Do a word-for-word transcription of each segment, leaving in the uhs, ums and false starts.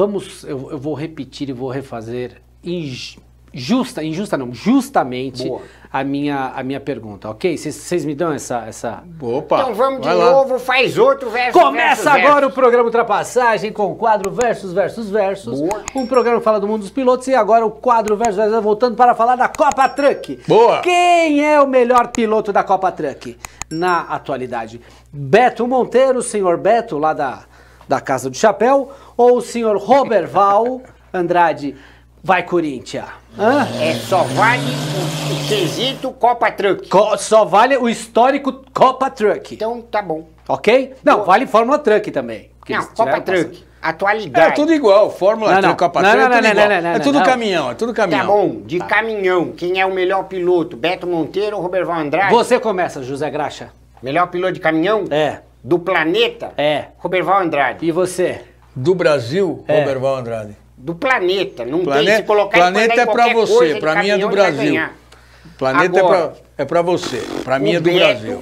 vamos, eu, eu vou repetir e vou refazer injusta, injusta não, justamente a minha, a minha pergunta, ok? Vocês me dão essa, essa... Opa! Então vamos de lá. novo, faz outro versus Começa versus, agora versus. o programa Ultrapassagem com o quadro Versus Versus Versus. Boa. Um programa que fala do mundo dos pilotos e agora o quadro Versus Versus voltando para falar da Copa Truck. Boa! Quem é o melhor piloto da Copa Truck na atualidade? Beto Monteiro, o senhor Beto lá da, da Casa do Chapéu, ou o senhor Roberval Andrade, vai Corinthians? Hã? É, só vale o, o quesito Copa Truck. Co- só vale o histórico Copa Truck, Então tá bom. ok? Não, Boa. vale Fórmula Truck também. porque Não, eles Copa tiveram Truck. passado. Atualidade. É tudo igual, Fórmula Não, não. Truck, Copa Não, Truck, não, é tudo não, igual. não, não, É tudo não. caminhão, é tudo caminhão. Tá bom, de caminhão, quem é o melhor piloto? Beto Monteiro ou Roberval Andrade? Você começa, José Graxa. Melhor piloto de caminhão? É. Do planeta? É. Roberval Andrade. E você? Do Brasil, É. Roberval Andrade. Do planeta. Não Plane- tem se colocar Planeta em é pra qualquer você, coisa de pra mim é do caminhão, ele vai Brasil. ganhar. Planeta Agora, é, pra, é pra você, pra mim o é do Beto Brasil.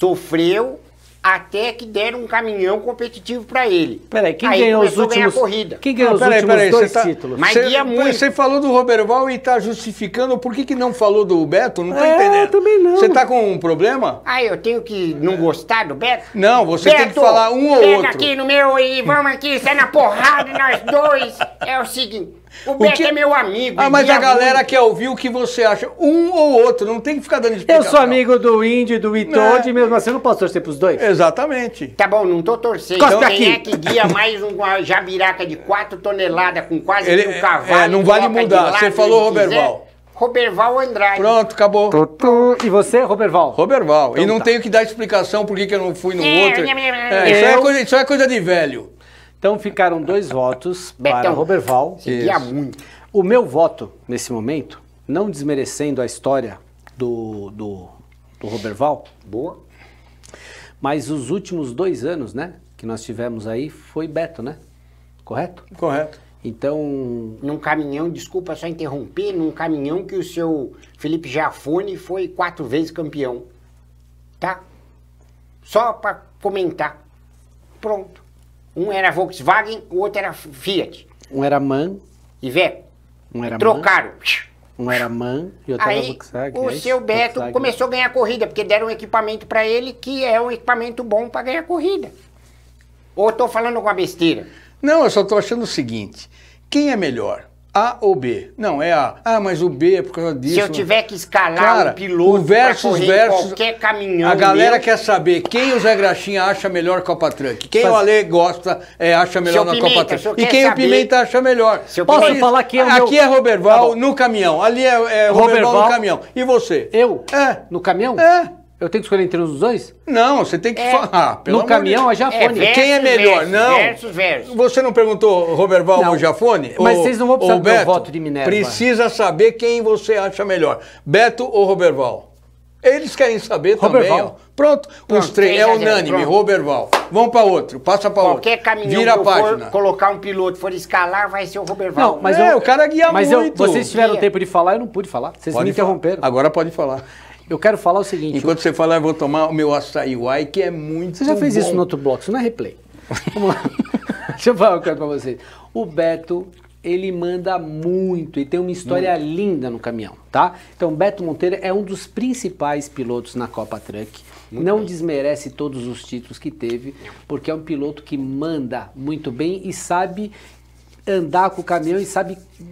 sofreu até que deram um caminhão competitivo pra ele. Peraí, quem Aí ganhou os começou a ganhar últimos... corrida. Quem ganhou Ah, os peraí, últimos peraí, dois você tá- títulos? Mas Você- guia muito. Você falou do Roberval e tá justificando, por que que não falou do Beto? Não tô É, entendendo. também não. Você tá com um problema? Ah, eu tenho que não gostar do Beto? Não, você Beto, tem que falar um ou pega outro. aqui no meu e vamos aqui, sai na porrada nós dois. É o seguinte, o, O Beto que- é meu amigo. Ah, mas guia a galera muito. quer ouvir o que você acha. Um ou outro, não tem que ficar dando Eu explicação. sou amigo do Indy e do Itoad, É. mesmo assim eu não posso torcer pros dois? Exatamente. Tá bom, não tô torcendo. Cospe Então, aqui. quem é que guia mais uma jabiraca de quatro toneladas com quase Ele- mil cavalos? é, não e vale coloca de mudar, lado você onde falou quiser? Roberval. Roberval Andrade. Pronto, acabou. Tutu. E você, Roberval? Roberval. Então e não tá. tenho que dar explicação por que que eu não fui no É, outro. é, é, É, isso, eu- é coisa, isso é coisa de velho. Então ficaram dois votos para Betão. Roberval. Você guia Isso. muito. O meu voto, nesse momento, não desmerecendo a história do, do, do Roberval, Boa. mas os últimos dois anos, né, que nós tivemos aí, foi Beto, né? Correto? Correto. Então, Num caminhão, desculpa só interromper, num caminhão que o seu Felipe Jafone foi quatro vezes campeão. Tá? Só pra comentar. Pronto. Um era Volkswagen, o outro era Fiat. um era MAN, Iveco. um era Trocaram. MAN, um era MAN e outro era Aí Volkswagen. o é isso? seu Beto Volkswagen. começou a ganhar corrida, porque deram um equipamento pra ele que é um equipamento bom pra ganhar corrida. Ou eu tô falando alguma besteira? Não, eu só tô achando o seguinte. Quem é melhor? A ou B? Não, é A. Ah, mas o B é por causa disso. Se eu tiver que escalar Cara, um piloto o versus pra correr em versus, qualquer caminhão a galera meu, quer saber quem o Zé Graxinha acha melhor Copa Truck. Quem Faz- o Ale gosta, é, acha melhor Seu na Pimenta, Copa o Truck. senhor E quer quem o saber- Pimenta acha melhor. Seu Posso Pimenta- falar que é o meu... Aqui é Roberval Tá bom. no caminhão, ali é, é Roberval, Roberval. no caminhão. E você? Eu? É. No caminhão? É. Eu tenho que escolher entre os dois? Não, você tem que É. falar. Ah, pelo No amor de caminhão, Deus. a Jafone. É, Quem é versus, melhor? versus, Não. versus, versus. Você não perguntou Roberval Não. ou Jafone? Mas Ou- vocês não vão precisar ou do meu Beto? voto de Minerva. Precisa saber quem você acha melhor. Beto ou Roberval? Eles querem saber Roberval. também. Ó. Pronto, os Pronto, três. três É a zero, unânime, pronto. Roberval. Vamos para outro, passa para outro. Qualquer caminhão Vira que a eu página. for colocar um piloto, for escalar, vai ser o Roberval. Não, mas É, eu, o cara guia mas muito. Eu, vocês tiveram Guia. tempo de falar, eu não pude falar. Vocês me Pode falar. interromperam. Agora pode falar. Eu quero falar o seguinte. Enquanto você falar, eu vou tomar o meu açaí uai, que é muito Você já fez bom. isso no outro bloco, isso não é replay. Vamos lá. Deixa eu falar uma coisa pra vocês. O Beto, ele manda muito e tem uma história linda no caminhão, tá? Então, Beto Monteiro é um dos principais pilotos na Copa Truck. Não desmerece todos os títulos que teve, porque é um piloto que manda muito bem e sabe andar com o caminhão e sabe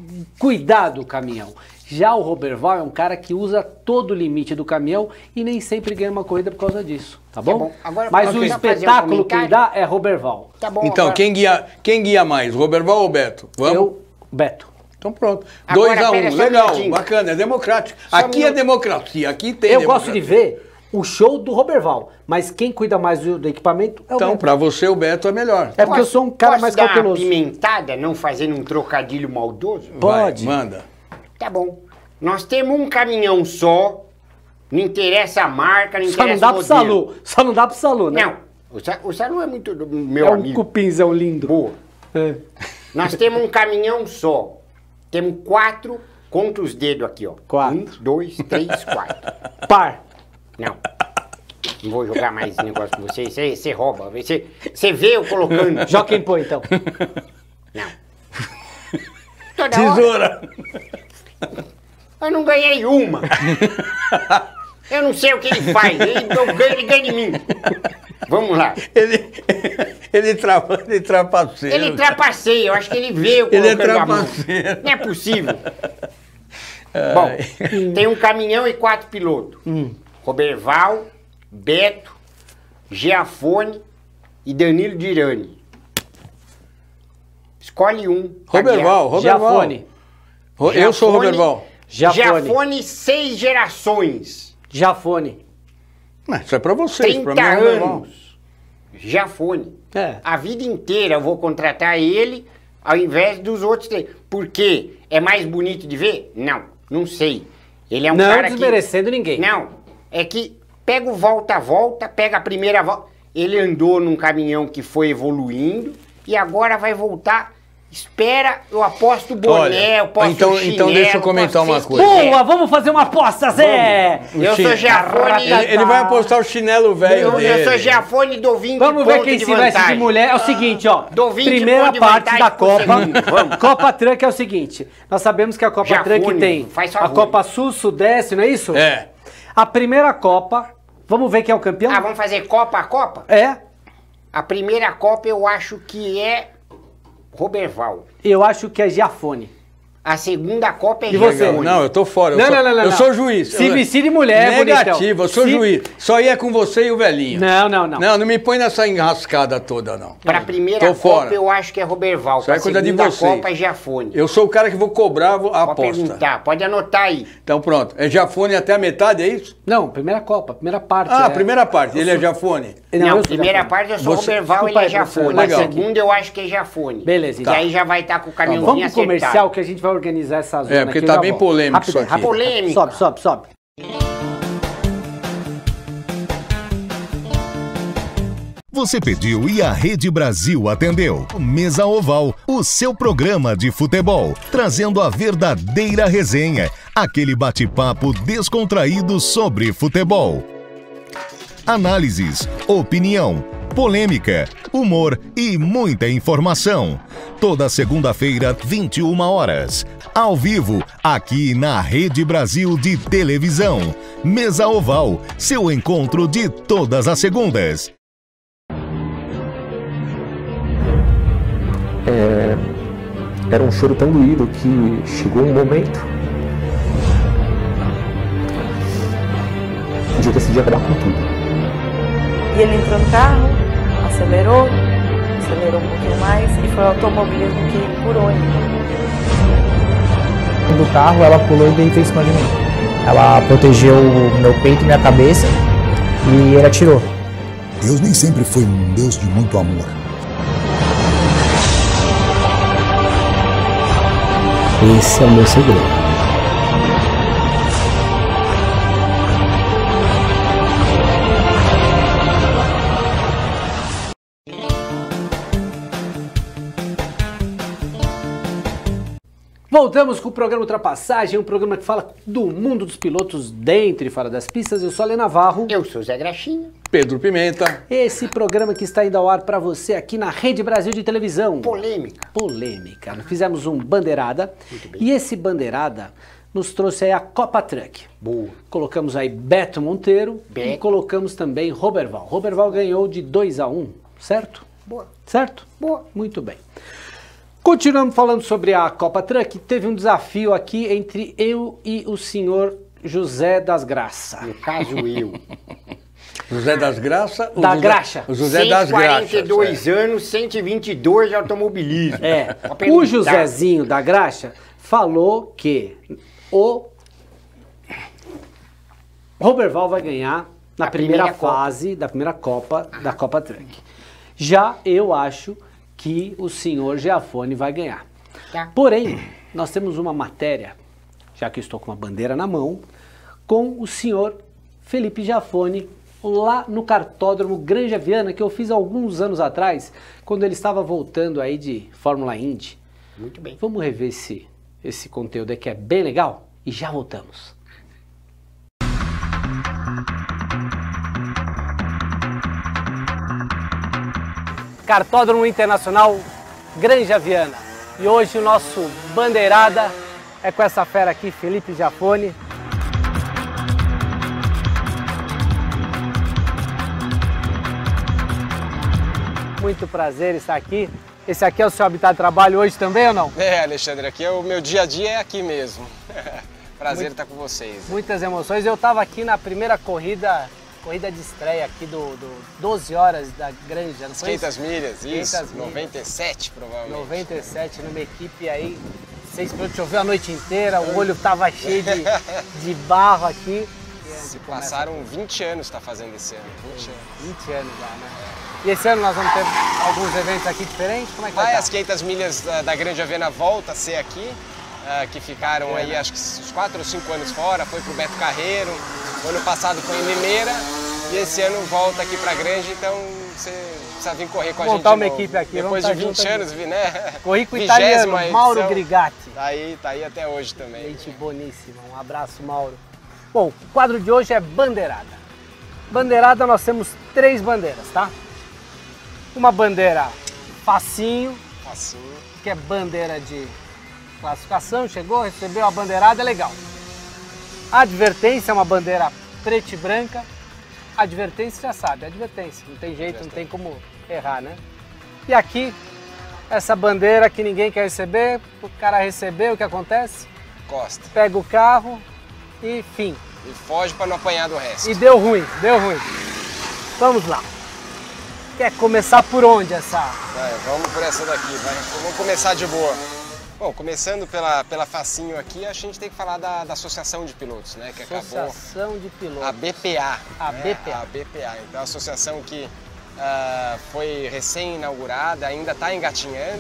cuidar do caminhão. Já o Roberval é um cara que usa todo o limite do caminhão e nem sempre ganha uma corrida por causa disso, tá bom? bom. Agora, Mas posso o só fazer um espetáculo que ele comentário? dá é Roberval. Tá bom, Então, agora- quem guia, quem guia mais, Roberval ou Beto? Vamos? Eu, Beto. Então pronto. Agora, dois a um, pera, só um legal, minutinho. bacana, é democrático. Só um Aqui é minuto. democracia, aqui tem Eu democracia. gosto de ver o show do Roberval, mas quem cuida mais do, do equipamento é o Então, Beto. pra você, o Beto é melhor. É porque eu sou um cara Posso mais dar cauteloso. uma pimentada, não fazendo um trocadilho maldoso? Pode. Vai, manda. Tá bom. Nós temos um caminhão só, não interessa a marca, não Só não interessa dá o pro modelo. Salu. Só não dá pro Salu, né? Não, o, Sa o Salu é muito do meu é um amigo. cupinzão lindo. Boa. É. Nós temos um caminhão só. Temos quatro, conta os dedos aqui, ó. Quatro. Um, dois, três, quatro. Par. Não. Não vou jogar mais esse negócio com vocês. Você, você rouba. Você, você vê eu colocando. Joga quem põe, então. Não. toda hora. Tesoura. Eu não ganhei uma. Eu não sei o que ele faz. Ele, eu ganho, ele ganha de mim. Vamos lá. Ele, ele, trapa, ele trapaceia. Ele trapaceia. Eu acho que ele veio Ele é colocando a mão. trapaceiro. Não é possível. Bom, tem um caminhão e quatro pilotos. Hum. Roberval, Beto, Giafone e Danilo Dirani. Escolhe um. Roberval, Roberval. Giafone. Eu sou Roberval. Giafone. Giafone, seis gerações. Giafone. Mas isso é pra vocês, pra mim é trinta Roberval. anos. Giafone. É. A vida inteira eu vou contratar ele ao invés dos outros três. Por quê? É mais bonito de ver? Não, não sei. Ele é um Não cara desmerecendo que... ninguém. Não, é que pega o volta a volta, pega a primeira volta. Ele andou num caminhão que foi evoluindo e agora vai voltar. Espera, eu aposto o boné, Olha, eu posto então, o chinelo, então deixa eu comentar uma posso coisa. Boa, vamos fazer uma aposta, Zé! Eu O sou chin- Giafone. Ele, ele vai apostar o chinelo velho Eu, dele. eu sou Giafone e dou vinte Vamos ver pontos quem de se veste de vantagem. mulher. É o seguinte, ó. Dou vinte Primeira pontos de parte vantagem da pro Copa. segundo, vamos. Copa Truck é o seguinte. Nós sabemos que a Copa Jafone, Truck tem faz a favor. Copa Sul, Sudeste, não é isso? É. A primeira Copa, vamos ver quem é o campeão? Ah, vamos fazer Copa a Copa? É. A primeira Copa eu acho que é Roberval. Eu acho que é Giafone. A segunda Copa é E você? Giafone. Não, eu tô fora. Eu Não, sou, não, não, não, Eu não. sou juiz. Se Eu- vestir de mulher, Negativo, bonitão. eu sou Se- juiz. Só ia com você e o velhinho. Não, não, não. Não, não me põe nessa enrascada toda, não. Pra primeira Tô Copa fora. eu acho que é Roberval. Isso Pra é coisa de segunda vocês. Copa é Giafone. Eu sou o cara que vou cobrar a Pode aposta. perguntar, pode anotar aí. Então pronto. É Giafone até a metade, é isso? Não, primeira Copa, primeira parte. Ah, é. a primeira parte. Ele é Giafone. Não, Não, eu sou primeira Giafone. parte eu sou Você- Roberval, Desculpa ele é aí, professor. Giafone. A Legal. segunda eu acho que é Giafone. Beleza, E então. aí já vai estar com o caminhãozinho Vamos pro acertado. comercial que a gente vai organizar essa zona É, porque aqui, tá eu já bem volto. polêmico Rapidão, isso aqui. rapidão. Polêmica. Sobe, sobe, sobe. Você pediu e a Rede Brasil atendeu. Mesa Oval, o seu programa de futebol, trazendo a verdadeira resenha, aquele bate-papo descontraído sobre futebol. Análises, opinião, polêmica, humor e muita informação. Toda segunda-feira, vinte e uma horas. Ao vivo, aqui na Rede Brasil de Televisão. Mesa Oval, seu encontro de todas as segundas. É, era um choro tão doído que chegou um momento de eu decidir acabar com tudo. E ele entrou no carro, acelerou, acelerou um pouquinho mais e foi o automobilismo que curou ele. Do carro, ela pulou e deitou em cima de mim. Ela protegeu o meu peito e minha cabeça e ele atirou. Deus nem sempre foi um Deus de muito amor. Esse é o meu segredo. Voltamos com o programa Ultrapassagem, um programa que fala do mundo dos pilotos dentro e fora das pistas. Eu sou Ale Navarro. Eu sou Zé Graxinha. Pedro Pimenta. Esse programa que está indo ao ar para você aqui na Rede Brasil de Televisão. Polêmica. Polêmica. Nós fizemos um bandeirada. Muito bem. E esse bandeirada nos trouxe aí a Copa Truck. Boa. Colocamos aí Beto Monteiro Beto. e colocamos também Roberval. Roberval ganhou de dois a um, certo? Boa. Certo? Boa. Muito bem. Continuando falando sobre a Copa Truck, teve um desafio aqui entre eu e o senhor José das Graças. No caso, eu. José das Graças. o Da José- Graxa. O José das Graças. cento e quarenta e dois anos, cento e vinte e dois de automobilismo. É, Pode o perguntar. Josézinho da Graxa falou que o Roberval vai ganhar na A primeira, primeira Copa. fase da primeira Copa da Copa Truck. Já eu acho que o senhor Giafone vai ganhar. Tá. Porém, nós temos uma matéria, já que eu estou com uma bandeira na mão, com o senhor Felipe Giafone lá no cartódromo Granja Viana, que eu fiz alguns anos atrás, quando ele estava voltando aí de Fórmula Indy. Muito bem. Vamos rever esse, esse conteúdo aí que é bem legal e já voltamos. Cartódromo Internacional Granja Viana. E hoje o nosso bandeirada é com essa fera aqui, Felipe Giafone. Muito prazer estar aqui. Esse aqui é o seu habitat de trabalho hoje também ou não? É, Alexandre, aqui é o meu dia a dia é aqui mesmo. Prazer Muito, estar com vocês. Muitas emoções. Eu estava aqui na primeira corrida, corrida de estreia aqui do, do doze horas da Granja, não foi quinhentas milhas, isso, quinhentas noventa e sete provavelmente. noventa e sete, numa equipe aí, seis pilotos, choveu a noite inteira, o olho estava cheio de, de barro aqui. Se passaram vinte anos, está fazendo esse ano, vinte anos. vinte anos já, né? E esse ano nós vamos ter alguns eventos aqui diferentes? Como é que vai ah, As quinhentas milhas da, da Granja Viana volta a ser aqui, uh, que ficaram é, aí né? acho que uns quatro ou cinco anos fora, foi para o Beto Carreiro, o ano passado foi em Limeira e esse ano volta aqui para a Granja, então você precisa vir correr com a gente. Montar uma equipe aqui, depois de vinte anos, né? Corri com o italiano, Mauro Grigatti. Tá aí, tá aí até hoje também. Gente boníssima, um abraço, Mauro. Bom, o quadro de hoje é bandeirada. Bandeirada nós temos três bandeiras, tá? Uma bandeira facinho, facinho, que é bandeira de classificação, chegou, recebeu a bandeirada, é legal. A advertência é uma bandeira preta e branca. A advertência já sabe, advertência, não tem jeito, não tem como errar, né? E aqui, essa bandeira que ninguém quer receber, o cara recebeu, o que acontece? Costa. Pega o carro e fim. E foge para não apanhar do resto. E deu ruim, deu ruim. Vamos lá. Quer começar por onde essa? Vai, vamos por essa daqui, vai. Vamos começar de boa. Bom, começando pela, pela facinho aqui, a gente tem que falar da, da Associação de Pilotos, né? Que Associação acabou, de Pilotos. A B P A. A né? B P A. A B P A. Então, a associação que uh, foi recém-inaugurada, ainda está engatinhando.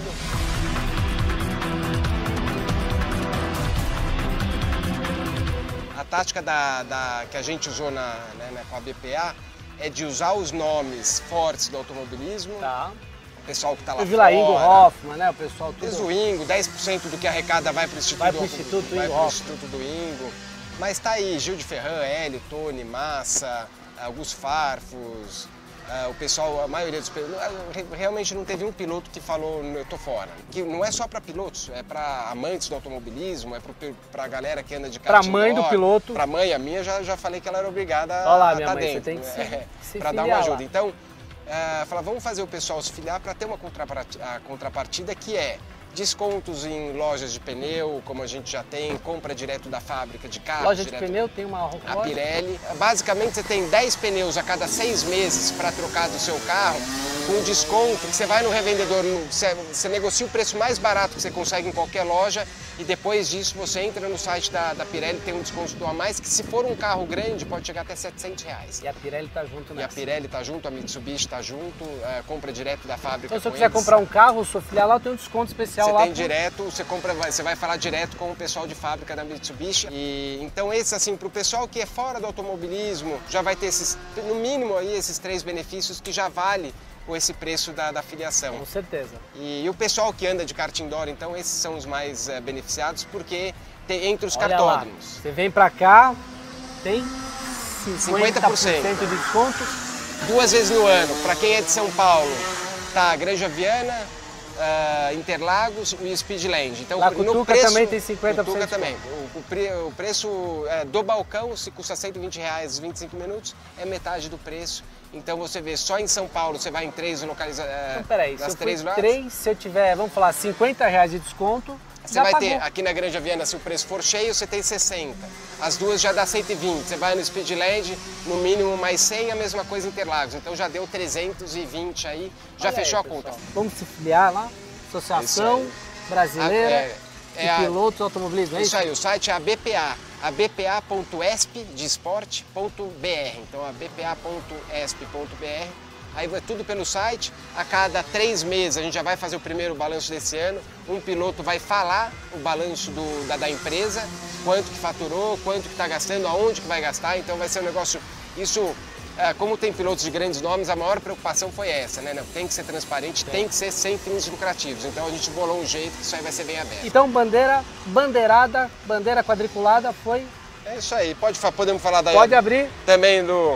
A tática da, da, que a gente usou na, né, com a B P A é de usar os nomes fortes do automobilismo, tá. O pessoal que está lá fora. O Vilaingo Hoffman, né? O pessoal tudo... Desde o Ingo, dez por cento do que arrecada vai para o Instituto, vai pro Instituto, vai Ingo pro Instituto do Ingo. Mas tá aí, Gil de Ferran, Hélio, Tony, Massa, Augusto Farfus, uh, o pessoal, a maioria dos pilotos, realmente não teve um piloto que falou, eu tô fora. Que não é só para pilotos, é para amantes do automobilismo, é para a galera que anda de kart Para mãe do piloto. Para mãe, a minha, já, já falei que ela era obrigada Olha lá, a minha estar mãe, dentro. Você tem que se, é, se para dar uma ajuda. Lá. Então, uh, fala, vamos fazer o pessoal se filiar para ter uma contrapartida, a contrapartida que é descontos em lojas de pneu, como a gente já tem, compra direto da fábrica de carro. Loja direto, de pneu tem uma a loja? Pirelli. Basicamente você tem dez pneus a cada seis meses para trocar do seu carro, com desconto, que você vai no revendedor, você, você negocia o preço mais barato que você consegue em qualquer loja e depois disso você entra no site da, da Pirelli, tem um desconto a mais, que se for um carro grande pode chegar até setecentos reais. E a Pirelli tá junto nessa. E a Pirelli tá junto, a Mitsubishi tá junto, é, compra direto da fábrica. Então se eu com quiser eles. comprar um carro, se eu filiar lá, eu tenho um desconto especial você lá. Você tem pro... direto, você, compra, você vai falar direto com o pessoal de fábrica da Mitsubishi. E, então esse, assim, pro pessoal que é fora do automobilismo, já vai ter esses, no mínimo aí, esses três benefícios que já vale esse preço da, da filiação. Com certeza. E, e o pessoal que anda de kart indoor, então esses são os mais é, beneficiados, porque tem, entre os Olha cartódromos. Lá. Você vem pra cá, tem cinquenta por cento de desconto. Duas vezes no ano. Para quem é de São Paulo, tá Granja Viana, Uh, Interlagos e Speedland. Então, lá, no Cutuca preço, também tem cinquenta por cento. Cutuca também. O, o, pre, o preço é, do balcão, se custa cento e vinte reais, vinte e cinco minutos, é metade do preço. Então você vê, só em São Paulo você vai em três localizações. Então, peraí, nas se eu três for três, se eu tiver, vamos falar, cinquenta reais de desconto, você já vai pagou. ter, aqui na Granja Viana, se o preço for cheio, você tem sessenta. As duas já dá cento e vinte. Você vai no Speedland, no mínimo mais cem, a mesma coisa em Interlagos. Então já deu trezentos e vinte aí, já Olha fechou aí, a conta. Vamos se filiar lá? Associação Brasileira é, é de a, Pilotos Automobilismo, é isso? Isso aí, o site é a B P A, a b p a ponto e s p de esporte ponto b r. Então a b p a ponto e s p ponto b r. Aí vai tudo pelo site, a cada três meses a gente já vai fazer o primeiro balanço desse ano, um piloto vai falar o balanço do, da, da empresa, quanto que faturou, quanto que está gastando, aonde que vai gastar, então vai ser um negócio, isso, é, como tem pilotos de grandes nomes, a maior preocupação foi essa, né? Não, tem que ser transparente, tem. tem que ser sem fins lucrativos, então a gente bolou um jeito que isso aí vai ser bem aberto. Então bandeira, bandeirada, bandeira quadriculada foi... É isso aí, pode, podemos falar daí. Pode abrir. Também do...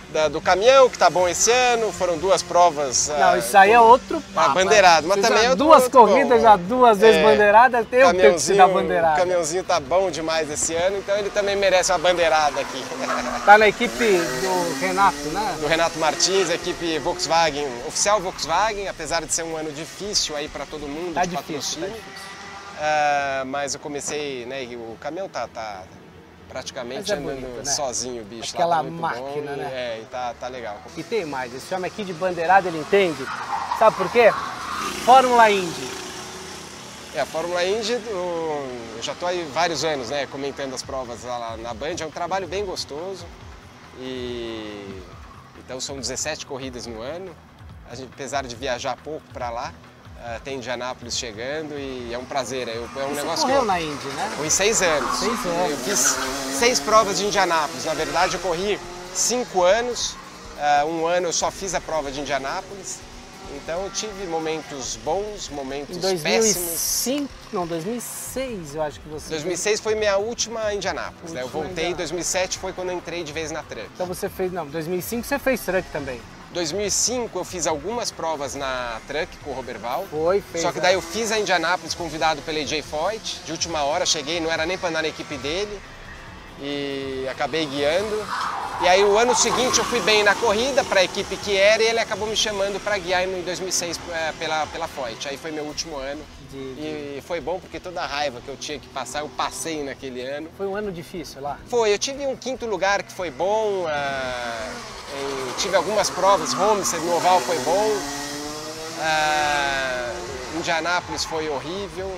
da, do caminhão, que tá bom esse ano, foram duas provas. Não, isso aí é outro papo. Bandeirado, mas também é outro, duas outro corridas, bom. já duas vezes É, bandeirada, tem o tempo de se dar bandeirada. O caminhãozinho tá bom demais esse ano, então ele também merece uma bandeirada aqui. Tá na equipe do Renato, né? Do Renato Martins, a equipe Volkswagen, oficial Volkswagen, apesar de ser um ano difícil aí para todo mundo, tá de difícil, patrocínio. tá difícil. Uh, mas eu comecei, né, e o caminhão tá, tá praticamente é andando bonito, né? sozinho, o bicho. Aquela lá tá muito máquina, bom, né? É, e tá, tá legal. E tem mais, esse homem aqui de bandeirada, ele entende. Sabe por quê? Fórmula Indy. É, a Fórmula Indy, eu já estou aí vários anos, né, comentando as provas lá na Band, é um trabalho bem gostoso. E então são dezessete corridas no ano, a gente, apesar de viajar pouco para lá, uh, tem Indianápolis chegando e é um prazer. Eu, é um Você negócio correu que eu, na Indy, né? Corri seis anos. Seis anos. Eu fiz seis provas de Indianápolis. Na verdade, eu corri cinco anos. Uh, um ano eu só fiz a prova de Indianápolis. Então eu tive momentos bons, momentos em dois mil e cinco, péssimos. Não, dois mil e seis eu acho que você... dois mil e seis foi minha última Indianápolis, né? Eu voltei em Indianápolis. dois mil e sete, foi quando eu entrei de vez na Truck. Então você fez... Não, dois mil e cinco você fez Truck também. dois mil e cinco eu fiz algumas provas na Truck com o Roberval. Foi, fez. Só que daí eu fiz a Indianápolis convidado pelo A J Foyt. De última hora cheguei, não era nem para andar na equipe dele. E acabei guiando. E aí o ano seguinte eu fui bem na corrida para a equipe que era e ele acabou me chamando para guiar em dois mil e seis é, pela, pela Foyt. Aí foi meu último ano. De, de... E foi bom porque toda a raiva que eu tinha que passar, eu passei naquele ano. Foi um ano difícil lá? Foi, eu tive um quinto lugar que foi bom, uh, em, tive algumas provas, Homestead no oval foi bom, uh, Indianápolis foi horrível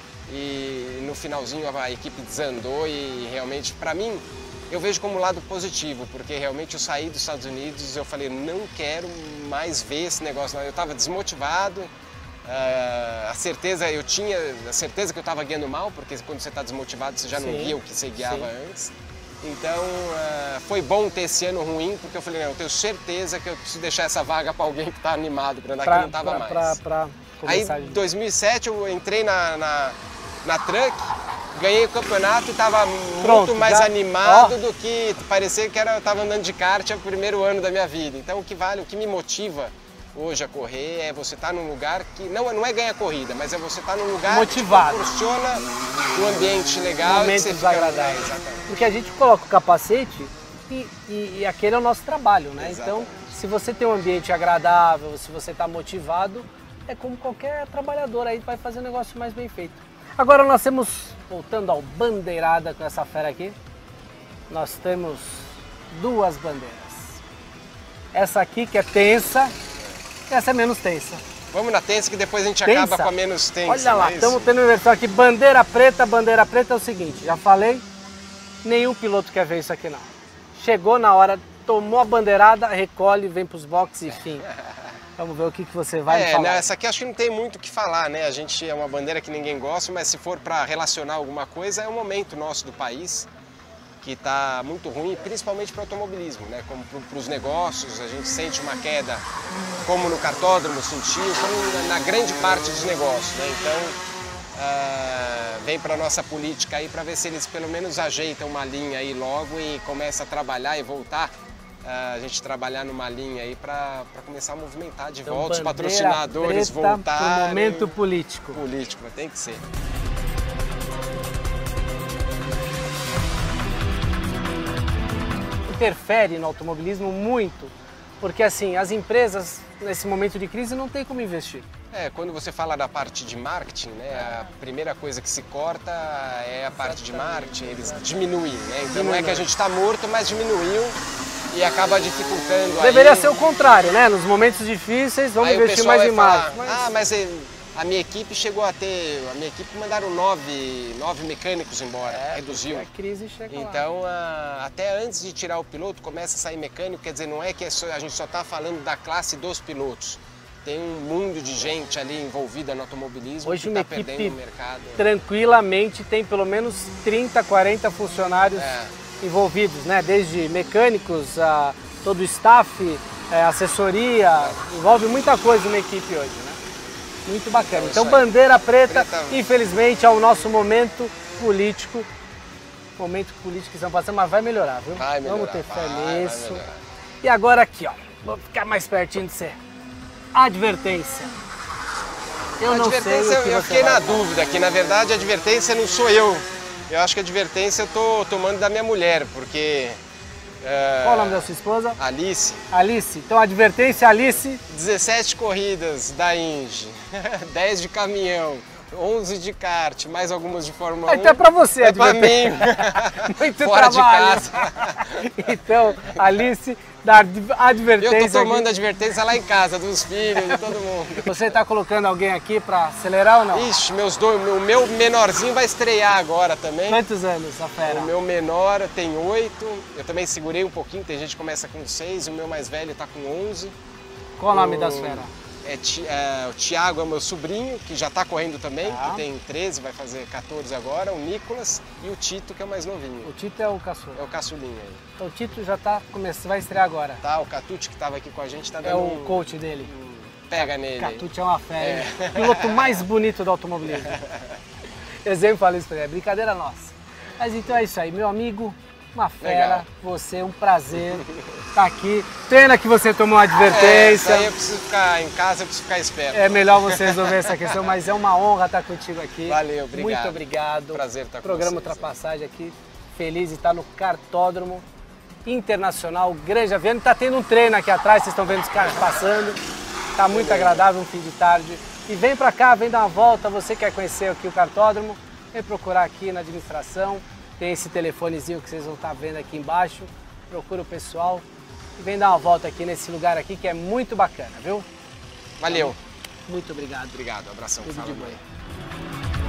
e no finalzinho a equipe desandou e realmente, para mim, eu vejo como um lado positivo, porque realmente eu saí dos Estados Unidos, eu falei, não quero mais ver esse negócio, eu estava desmotivado. Uh, a certeza, eu tinha a certeza que eu estava guiando mal, porque quando você está desmotivado você já não Sim, guia o que você guiava sim. antes. Então uh, foi bom ter esse ano ruim, porque eu falei, não, eu tenho certeza que eu preciso deixar essa vaga para alguém que está animado para andar, pra, que não estava pra, mais. Pra, pra Aí em dois mil e sete eu entrei na, na, na Truck, ganhei o campeonato e estava muito mais já, animado ó. do que parecia que era, eu estava andando de kart, é o primeiro ano da minha vida. Então o que vale, o que me motiva hoje a correr é você estar num lugar que não, não é ganhar corrida, mas é você estar num lugar motivado, que proporciona um ambiente legal, momentos e que você fica, agradáveis. É, porque a gente coloca o capacete e, e, e aquele é o nosso trabalho, né? Exatamente. Então, se você tem um ambiente agradável, se você está motivado, é como qualquer trabalhador aí vai fazer um negócio mais bem feito. Agora nós temos, voltando ao bandeirada com essa fera aqui, nós temos duas bandeiras. Essa aqui que é tensa, essa é menos tensa. Vamos na tensa que depois a gente Tensa? acaba com a menos tensa. Olha lá, não é isso? estamos tendo inversão aqui, bandeira preta, bandeira preta é o seguinte, já falei, nenhum piloto quer ver isso aqui não. Chegou na hora, tomou a bandeirada, recolhe, vem para os boxes e fim. Vamos ver o que, que você vai é, falar. Né, essa aqui acho que não tem muito o que falar, né? A gente é uma bandeira que ninguém gosta, mas se for para relacionar alguma coisa, é um momento nosso do país que está muito ruim, principalmente para o automobilismo, né? Como para os negócios, a gente sente uma queda, como no cartódromo sentiu, como na, na grande parte dos negócios, né? Então, uh, vem para a nossa política aí para ver se eles pelo menos ajeitam uma linha aí logo e começam a trabalhar e voltar. Uh, a gente trabalhar numa linha aí para começar a movimentar de então, volta, os patrocinadores voltarem. Pro momento político. Político, mas tem que ser. Interfere no automobilismo muito, porque assim, as empresas nesse momento de crise não tem como investir. É, quando você fala da parte de marketing, né, a primeira coisa que se corta é a parte de marketing, eles diminuem, né? Então não é que a gente está morto, mas diminuiu e acaba dificultando. Deveria aí... ser o contrário, né? Nos momentos difíceis, vamos aí investir mais em marketing. Mas... Ah, mas a minha equipe chegou a ter, a minha equipe mandaram nove, nove mecânicos embora, é, reduziu. A crise chega então, lá. a, até antes de tirar o piloto, começa a sair mecânico, quer dizer, não é que é só, a gente só está falando da classe dos pilotos. Tem um mundo de gente ali envolvida no automobilismo. Hoje que uma está equipe perdendo o mercado. Tranquilamente tem pelo menos trinta, quarenta funcionários é. envolvidos, né? Desde mecânicos, a todo o staff, é, assessoria, é. envolve muita coisa uma equipe hoje, né? Muito bacana. Então, bandeira preta, preta, infelizmente, é o nosso momento político. Momento político que estão passando, mas vai melhorar, viu? Vai melhorar, Vamos ter fé vai, nisso. Vai E agora aqui, ó. Vou ficar mais pertinho de você. Advertência. Eu não sei Advertência, o que eu você fiquei vai na falar. dúvida, que na verdade a advertência não sou eu. Eu acho que a advertência eu tô tomando da minha mulher, porque... é, Qual o nome da sua esposa? Alice. Alice. Então, advertência, Alice. dezessete corridas da Indy, dez de caminhão, onze de kart, mais algumas de Fórmula um. Então é pra você, É pra mim. Muito Fora de trabalho. casa. Então, Alice, da advertência. Eu tô tomando aqui. advertência lá em casa, dos filhos, de todo mundo. Você tá colocando alguém aqui pra acelerar ou não? Ixi, meus dois, o meu menorzinho vai estrear agora também. Quantos anos, a fera? O meu menor tem oito, eu também segurei um pouquinho, tem gente que começa com seis, o meu mais velho tá com onze. Qual o nome o... das feras? É, é, o Thiago é o meu sobrinho, que já está correndo também, Tá. que tem treze, vai fazer quatorze agora, o Nicolas e o Tito, que é o mais novinho. O Tito é o caçula. É o caçulinha aí. Então o Tito já tá começando, vai estrear agora. Tá, o Catucci que estava aqui com a gente tá dando É o um- coach dele. Pega nele aí. Catucci é uma fera, É. hein? Piloto mais bonito do automobilismo. Eu sempre falo isso pra ele, é brincadeira nossa. Mas então é isso aí, meu amigo, uma fera, Legal. você, um prazer estar aqui. Pena que você tomou uma É, isso advertência. aí eu preciso ficar em casa, eu preciso ficar esperto. É melhor você resolver essa questão, mas é uma honra estar contigo aqui. Valeu, obrigado. Muito obrigado. Prazer estar com Programa vocês. Ultrapassagem aqui, feliz de estar no Kartódromo Internacional Granja Viana. Está tendo um treino aqui atrás, vocês estão vendo os carros passando. Está muito agradável, um fim de tarde. E vem para cá, vem dar uma volta, você quer conhecer aqui o Kartódromo, vem procurar aqui na administração. Tem esse telefonezinho que vocês vão estar vendo aqui embaixo. Procura o pessoal e vem dar uma volta aqui nesse lugar aqui que é muito bacana, viu? Valeu. Muito obrigado. Obrigado, abração. Tudo Fala, de mãe. bom.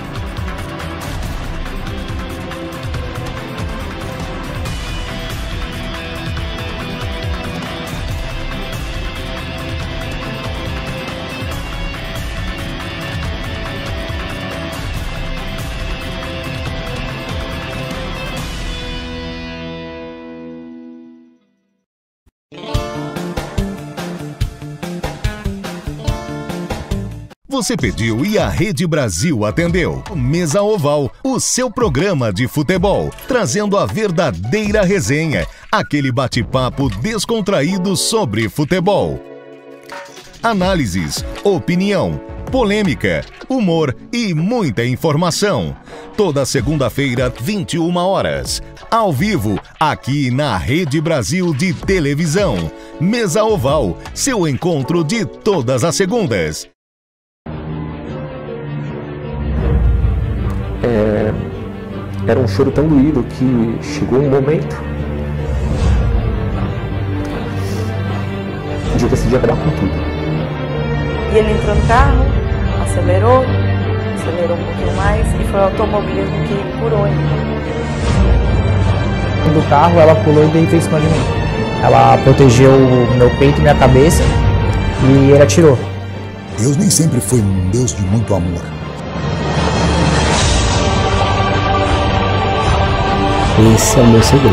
Você pediu e a Rede Brasil atendeu. Mesa Oval, o seu programa de futebol, trazendo a verdadeira resenha, aquele bate-papo descontraído sobre futebol. Análises, opinião, polêmica, humor e muita informação. Toda segunda-feira, vinte e uma horas. Ao vivo, aqui na Rede Brasil de Televisão. Mesa Oval, seu encontro de todas as segundas. É, era um choro tão doído que chegou um momento de eu decidir acabar com tudo. E ele entrou no carro, acelerou, acelerou um pouquinho mais e foi o automobilismo que curou ele. Do carro, ela pulou e veio em cima de mim. Ela protegeu o meu peito e minha cabeça e ele atirou. Deus nem sempre foi um Deus de muito amor. Esse é o meu segredo.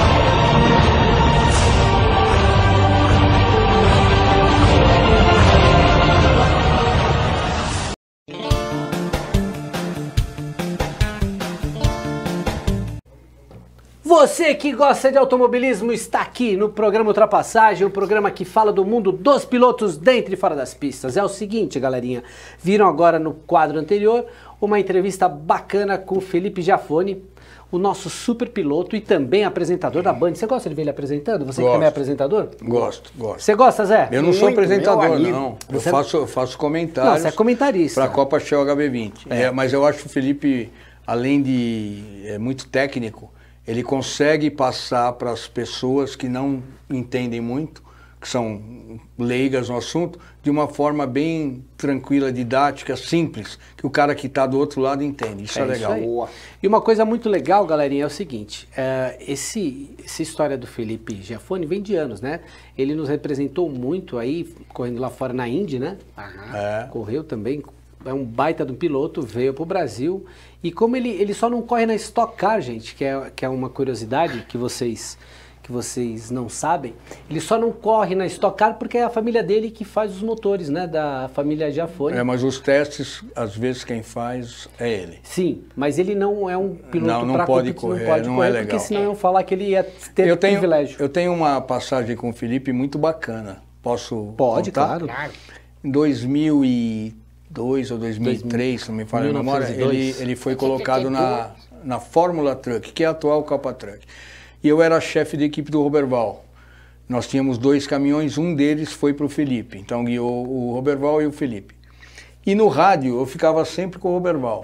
Você que gosta de automobilismo está aqui no programa Ultrapassagem, o programa que fala do mundo dos pilotos dentro e fora das pistas. É o seguinte, galerinha, viram agora no quadro anterior uma entrevista bacana com o Felipe Giafone, o nosso super piloto e também apresentador da Band. Você gosta de ver ele apresentando? Você que Gosto. também é apresentador? Gosto, gosto. Você gosta, Zé? Eu não sou Muito, apresentador, meu amigo. não. Eu Você- faço, eu faço comentários. Não, você é comentarista. Para a Copa Shell H B vinte. É, mas eu acho que o Felipe, além de é, muito técnico, ele consegue passar para as pessoas que não entendem muito, que são leigas no assunto, de uma forma bem tranquila, didática, simples, que o cara que está do outro lado entende. Isso é, É isso legal. aí. Boa. E uma coisa muito legal, galerinha, é o seguinte, é, esse, essa história do Felipe Giafone vem de anos, né? Ele nos representou muito aí, correndo lá fora na Indy, né? É. Correu também, é um baita de um piloto, veio pro Brasil. E como ele, ele só não corre na Stock Car, gente, que é, que é uma curiosidade que vocês, que que vocês não sabem, ele só não corre na Stock Car porque é a família dele que faz os motores, né? Da família Giafone. É, mas os testes, às vezes quem faz é ele. Sim, mas ele não é um piloto não, não pode correr, não pode não correr, é legal. Porque senão eu falar que ele ia ter eu tenho, privilégio. Eu tenho uma passagem com o Felipe muito bacana. Posso Pode, contar? claro. Em dois mil e dois ou dois mil e três, se não me falha a memória, ele, ele foi colocado na, na Fórmula Truck, que é a atual Copa Truck. E eu era chefe de equipe do Roberval. Nós tínhamos dois caminhões, um deles foi para o Felipe. Então guiou o Roberval e o Felipe. E no rádio eu ficava sempre com o Roberval.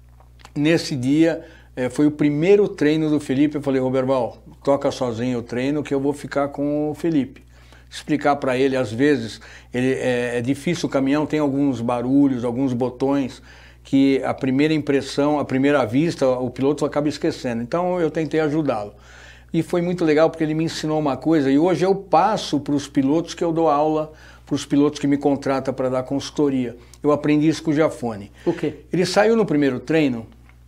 Nesse dia eh, foi o primeiro treino do Felipe. Eu falei, Roberval, toca sozinho o treino que eu vou ficar com o Felipe. Explicar para ele, às vezes, ele, é, é difícil, o caminhão tem alguns barulhos, alguns botões, que a primeira impressão, a primeira vista, o piloto acaba esquecendo. Então eu tentei ajudá-lo. E foi muito legal porque ele me ensinou uma coisa, e hoje eu passo para os pilotos que eu dou aula, para os pilotos que me contratam para dar consultoria. Eu aprendi isso com o Giafone. O quê? Ele saiu no primeiro treino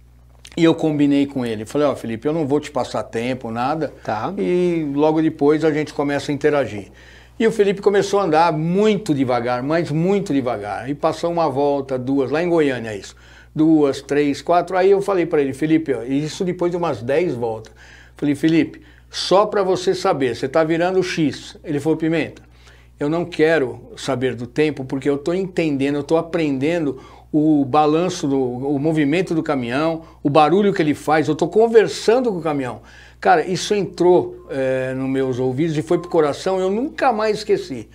e eu combinei com ele. Falei, ó, oh, Felipe, eu não vou te passar tempo, nada. Tá. E logo depois a gente começa a interagir. E o Felipe começou a andar muito devagar, mas muito devagar. E passou uma volta, duas, lá em Goiânia isso. Duas, três, quatro. Aí eu falei para ele, Felipe, ó, isso depois de umas dez voltas. Falei, Felipe, só para você saber, você está virando X. Ele falou, Pimenta, eu não quero saber do tempo, porque eu estou entendendo, eu estou aprendendo o balanço, do, o movimento do caminhão, o barulho que ele faz, eu estou conversando com o caminhão. Cara, isso entrou é, nos meus ouvidos e foi pro coração, eu nunca mais esqueci.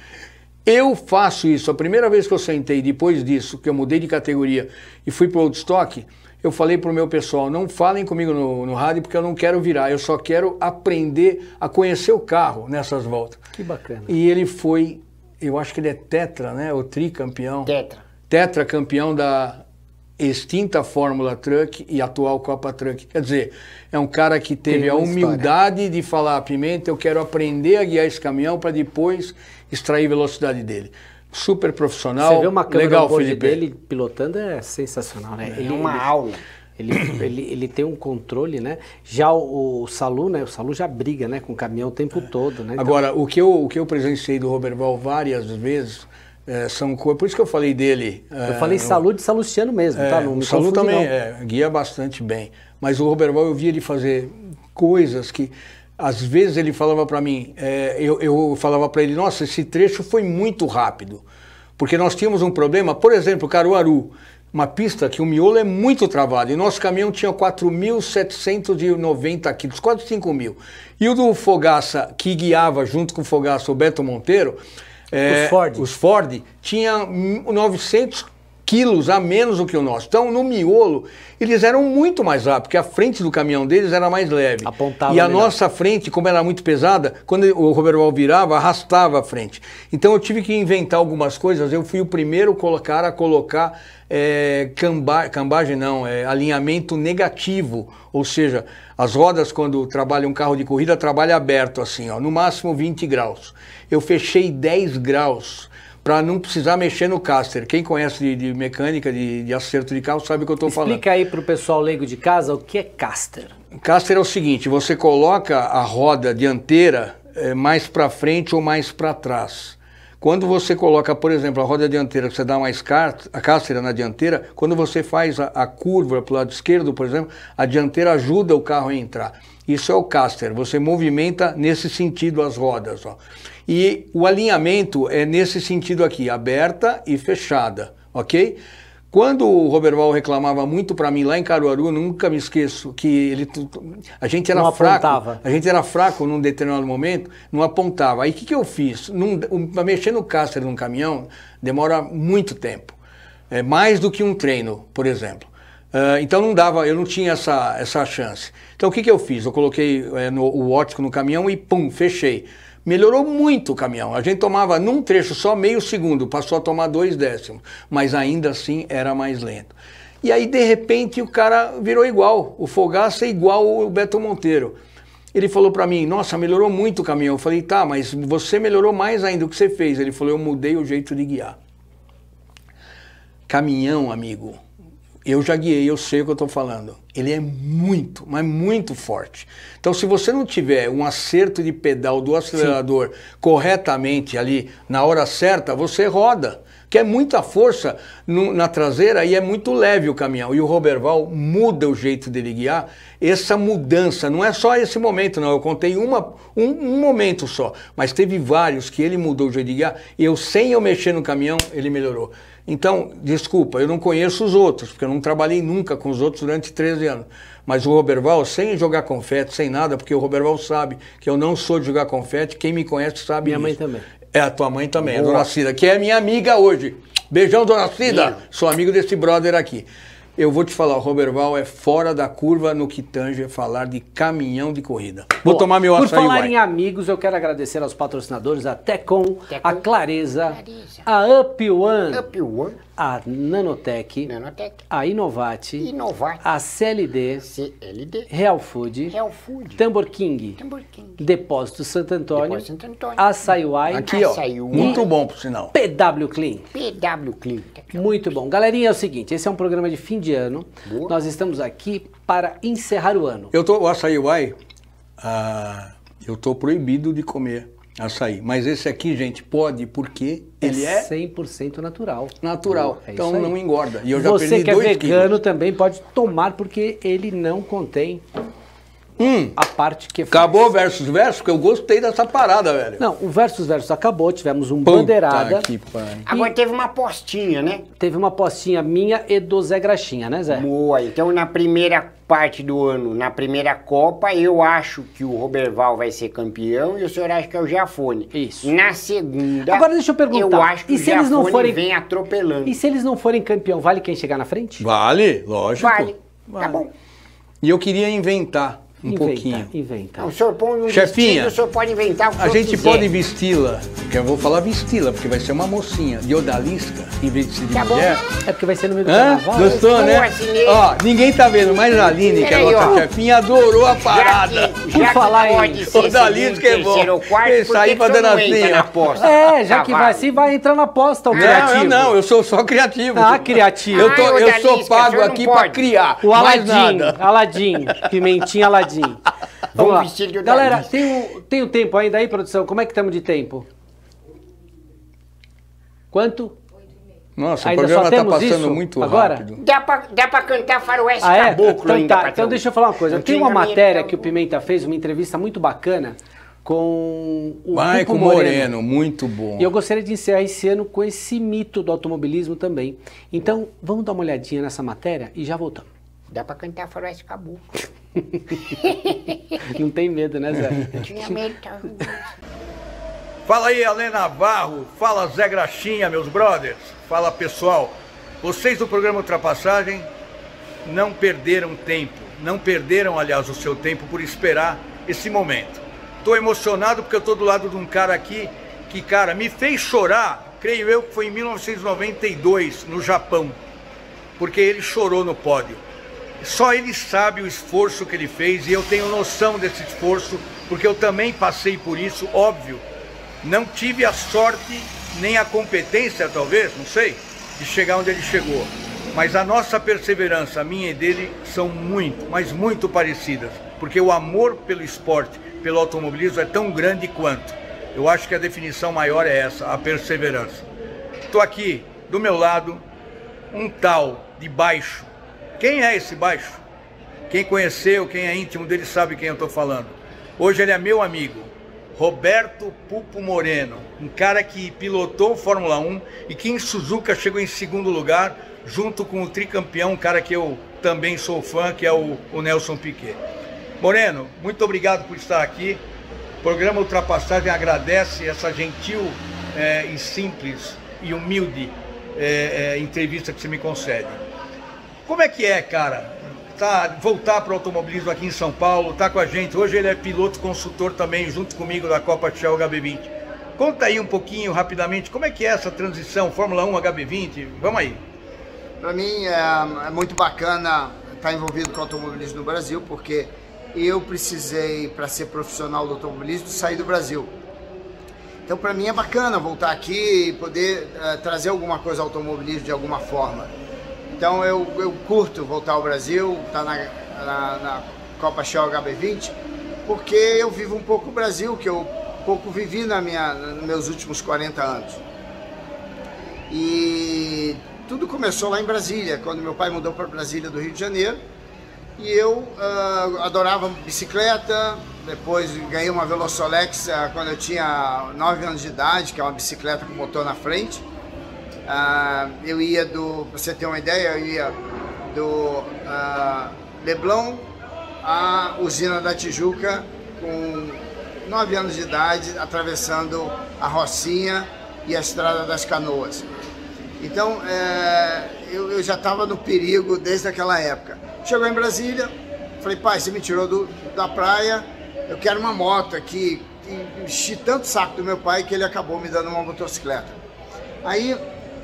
Eu faço isso, a primeira vez que eu sentei, depois disso, que eu mudei de categoria e fui pro Old Stock, eu falei pro meu pessoal, não falem comigo no, no rádio porque eu não quero virar, eu só quero aprender a conhecer o carro nessas voltas. Que bacana. E ele foi, eu acho que ele é tetra, né, o tricampeão. Tetra. Tetra campeão da extinta Fórmula Truck e atual Copa Truck. Quer dizer, é um cara que teve a humildade história. de falar, Pimenta, eu quero aprender a guiar esse caminhão para depois extrair velocidade dele. Super profissional, Você vê uma câmera legal, Felipe. Felipe. dele pilotando, é sensacional, né? É ele, uma ele, aula. Ele, ele, ele tem um controle, né? Já o, o Salu, né? O Salu já briga, né? Com o caminhão o tempo é. todo, né? Então... Agora, o que, eu, o que eu presenciei do Roberval várias vezes, é, são coisas, por isso que eu falei dele... Eu é, falei Salu de Salustiano mesmo, é, tá? Não o me Salu também é, guia bastante bem, mas o Roberval eu via ele fazer coisas que... Às vezes ele falava para mim, é, eu, eu falava para ele, nossa, esse trecho foi muito rápido. Porque nós tínhamos um problema, por exemplo, Caruaru, uma pista que o miolo é muito travado. E nosso caminhão tinha quatro mil setecentos e noventa quilos, quase cinco mil. E o do Fogaça, que guiava junto com o Fogaça, o Beto Monteiro, é, os, Ford. os Ford, tinha novecentos quilos a menos do que o nosso. Então, no miolo, eles eram muito mais rápidos, porque a frente do caminhão deles era mais leve. Apontava e a melhor. nossa frente, como era muito pesada, quando o Roberval virava, arrastava a frente. Então, eu tive que inventar algumas coisas. Eu fui o primeiro colocar a colocar é, camba, cambagem, não, é, alinhamento negativo. Ou seja, as rodas, quando trabalha um carro de corrida, trabalha aberto assim, ó, no máximo vinte graus. Eu fechei dez graus. Para não precisar mexer no caster. Quem conhece de, de mecânica, de, de acerto de carro, sabe o que eu estou falando. Explica aí para o pessoal leigo de casa o que é caster. Caster é o seguinte, você coloca a roda dianteira é, mais para frente ou mais para trás. Quando você coloca, por exemplo, a roda dianteira, que você dá mais a caster na dianteira, quando você faz a, a curva para o lado esquerdo, por exemplo, a dianteira ajuda o carro a entrar. Isso é o caster, você movimenta nesse sentido as rodas, ó. E o alinhamento é nesse sentido aqui, aberta e fechada, ok? Quando o Roberval reclamava muito para mim lá em Caruaru, nunca me esqueço que ele, a gente era não fraco, apontava. a gente era fraco num determinado momento, não apontava. Aí o que, que eu fiz? Para mexer no caster num caminhão demora muito tempo, é mais do que um treino, por exemplo. Uh, então não dava, eu não tinha essa, essa chance. Então o que, que eu fiz? Eu coloquei é, no, o óptico no caminhão e pum, fechei. Melhorou muito o caminhão. A gente tomava num trecho só meio segundo, passou a tomar dois décimos, mas ainda assim era mais lento. E aí de repente o cara virou igual, o Fogaça é igual o Beto Monteiro. Ele falou para mim, nossa, melhorou muito o caminhão. Eu falei, tá, mas você melhorou mais ainda, o que você fez? Ele falou, eu mudei o jeito de guiar. Caminhão, amigo, eu já guiei, eu sei o que eu estou falando. Ele é muito, mas muito forte. Então, se você não tiver um acerto de pedal do acelerador Sim. corretamente ali, na hora certa, você roda. Que é muita força no, na traseira e é muito leve o caminhão. E o Roberval muda o jeito dele guiar. Essa mudança, não é só esse momento, não. Eu contei uma, um, um momento só. Mas teve vários que ele mudou o jeito de guiar. E eu, sem eu mexer no caminhão, ele melhorou. Então, desculpa, eu não conheço os outros, porque eu não trabalhei nunca com os outros durante treze anos. Mas o Roberval, sem jogar confete, sem nada, porque o Roberval sabe que eu não sou de jogar confete. Quem me conhece sabe Minha disso. mãe também. É, a tua mãe também, Boa. a Dona Cida, que é minha amiga hoje. Beijão, Dona Cida. Sim. Sou amigo desse brother aqui. Eu vou te falar, o Roberval é fora da curva no que tange falar de caminhão de corrida. Vou Bom, tomar meu açaí. Por falar Uai. em amigos, eu quero agradecer aos patrocinadores, a Tecom, Tecom. a Clareza, Clareza, a Up One, Up One. a Nanotech, Nanotech. a Innovate, Innovate. a C L D, C L D. Real Food, Real Food. Tambor King, Tambor King. Depósito Santo Antônio, Depósito Santo Antônio. Açaí Uai, aqui ó, Açaí Uai. muito bom por sinal. P W Clean. P W Clean. Muito bom. Galerinha, é o seguinte, esse é um programa de fim de ano. Boa. Nós estamos aqui para encerrar o ano. Eu tô, o Açaí Uai, ah, eu tô proibido de comer açaí. Mas esse aqui, gente, pode porque ele é... cem por cento natural. Natural. É então não engorda. E eu já Você perdi que é dois vegano quilos. também pode tomar porque ele não contém hum, a parte que... Acabou o versus versus, porque eu gostei dessa parada, velho. Não, o versus versus acabou, tivemos um Puta bandeirada. que pai. Agora teve uma apostinha, né? Teve uma apostinha minha e do Zé Graxinha, né, Zé? Boa. Então, na primeira parte do ano, na primeira Copa, eu acho que o Roberval vai ser campeão e o senhor acha que é o Giafone. Isso. Na segunda, Agora deixa eu perguntar. eu acho que e o se eles não Giafone forem... vem atropelando. E se eles não forem campeão, vale quem chegar na frente? Vale, lógico. Vale. Vale. Tá bom. E eu queria inventar um inventa, pouquinho. Inventa. Não, o senhor põe um Chefinha, vestido, o senhor pode inventar o que a o gente quiser. pode vesti-la, que eu vou falar vesti-la, porque vai ser uma mocinha de odalisca, em vez de ser de Tá bom. mulher. É porque vai ser no meio do Hã? carnaval. Gostou, né? assinei. Ó, ninguém tá vendo, mas a Aline, que é a Peraí, nossa ó. chefinha, adorou a parada. que- Por já falar que em pode ser odalisca é segundo, bom. terceiro ou quarto, Esse por aí que que o senhor fazendo não entra assim, na ó. aposta? É, já que vai Cavalo. assim, vai entrar na aposta o Não, criativo. eu não, eu sou só criativo. Ah, criativo. Eu, tô, Ah, eu odalisca, sou o pago senhor não aqui pode. pra criar, O mais Aladim, nada. Aladim, pimentinha Aladim. Vamos Vamos lá. vestir de Galera, odalisca. tem o, tem o tempo ainda aí, produção? Como é que estamos de tempo? Quanto? Nossa, Ainda o programa só tá temos passando isso muito agora? rápido. Dá pra, dá pra cantar faroeste Ah, é? caboclo Então ainda, tá, patrão. então deixa eu falar uma coisa. Tem uma Antigamente, matéria eu- que o Pimenta fez, uma entrevista muito bacana com o Maico Pipo Moreno, muito bom. E eu gostaria de encerrar esse ano com esse mito do automobilismo também. Então, vamos dar uma olhadinha nessa matéria e já voltamos. Dá pra cantar faroeste caboclo. Não tem medo, né, Zé? Eu tinha medo. Tá? Fala aí, Alê Navarro. Fala, Zé Graxinha, meus brothers. Fala, pessoal. Vocês do programa Ultrapassagem não perderam tempo. Não perderam, aliás, o seu tempo por esperar esse momento. Tô emocionado porque eu tô do lado de um cara aqui que, cara, me fez chorar, creio eu que foi em mil novecentos e noventa e dois, no Japão. Porque ele chorou no pódio. Só ele sabe o esforço que ele fez e eu tenho noção desse esforço, porque eu também passei por isso, óbvio. Não tive a sorte, nem a competência, talvez, não sei, de chegar onde ele chegou. Mas a nossa perseverança, a minha e dele, são muito, mas muito parecidas. Porque o amor pelo esporte, pelo automobilismo é tão grande quanto. Eu acho que a definição maior é essa, a perseverança. Estou aqui, do meu lado, um tal de Baixo. Quem é esse Baixo? Quem conheceu, quem é íntimo dele sabe quem eu estou falando. Hoje ele é meu amigo, Roberto Pupo Moreno, um cara que pilotou Fórmula um e que em Suzuka chegou em segundo lugar, junto com o tricampeão, um cara que eu também sou fã, que é o, o Nelson Piquet. Moreno, muito obrigado por estar aqui. O programa Ultrapassagem agradece essa gentil é, e simples e humilde é, é, entrevista que você me concede. Como é que é, cara, tá, voltar para o automobilismo aqui em São Paulo, tá com a gente? Hoje ele é piloto consultor também, junto comigo, da Copa Shell H B vinte. Conta aí um pouquinho, rapidamente, como é que é essa transição Fórmula um H B vinte? Vamos aí. Para mim é, é muito bacana estar envolvido com o automobilismo no Brasil, porque eu precisei, para ser profissional do automobilismo, sair do Brasil. Então para mim é bacana voltar aqui e poder uh, trazer alguma coisa ao automobilismo de alguma forma. Então eu, eu curto voltar ao Brasil, estar tá na, na, na Copa Shell H B vinte, porque eu vivo um pouco o Brasil, que eu pouco vivi na minha, nos meus últimos quarenta anos. E tudo começou lá em Brasília, quando meu pai mudou para Brasília do Rio de Janeiro. E eu uh, adorava bicicleta, depois ganhei uma Velosolex uh, quando eu tinha nove anos de idade, que é uma bicicleta com motor na frente. Uh, eu ia do, pra você ter uma ideia, eu ia do uh, Leblon à usina da Tijuca com nove anos de idade, atravessando a Rocinha e a Estrada das Canoas. Então, é, eu, eu já estava no perigo desde aquela época. Chegou em Brasília, falei, pai, você me tirou do, da praia, eu quero uma moto aqui. E enchi tanto o saco do meu pai que ele acabou me dando uma motocicleta. Aí,